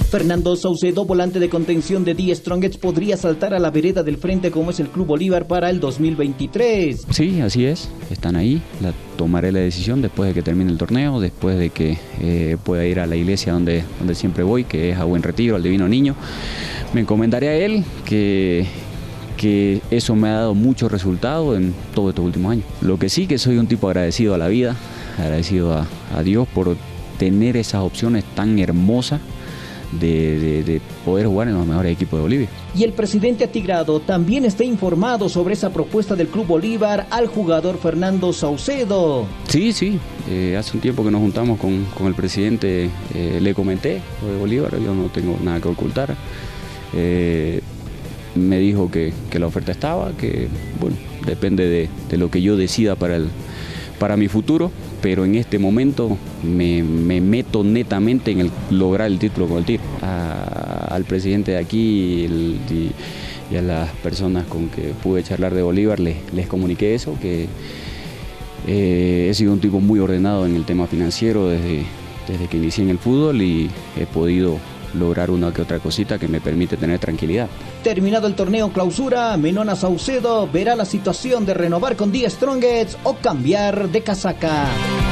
Fernando Saucedo, volante de contención de The Strongest, podría saltar a la vereda del frente como es el Club Bolívar para el 2023. Sí, así es, están ahí. Tomaré la decisión después de que termine el torneo, después de que pueda ir a la iglesia donde siempre voy, que es a Buen Retiro, al Divino Niño. Me encomendaré a él, que eso me ha dado mucho resultado en todos estos últimos años. Lo que sí, que soy un tipo agradecido a la vida, agradecido a Dios por tener esas opciones tan hermosas de poder jugar en los mejores equipos de Bolivia. Y el presidente atigrado también está informado sobre esa propuesta del Club Bolívar al jugador Fernando Saucedo. Sí, hace un tiempo que nos juntamos con el presidente, le comenté lo de Bolívar, yo no tengo nada que ocultar. Me dijo que la oferta estaba, que bueno, depende de lo que yo decida para mi futuro, pero en este momento me meto netamente en el lograr el título con el Tigre. Al presidente de aquí y a las personas con que pude charlar de Bolívar les comuniqué eso, que he sido un tipo muy ordenado en el tema financiero desde que inicié en el fútbol y he podido lograr una que otra cosita que me permite tener tranquilidad. Terminado el torneo clausura, Menona Saucedo verá la situación de renovar con The Strongest o cambiar de casaca.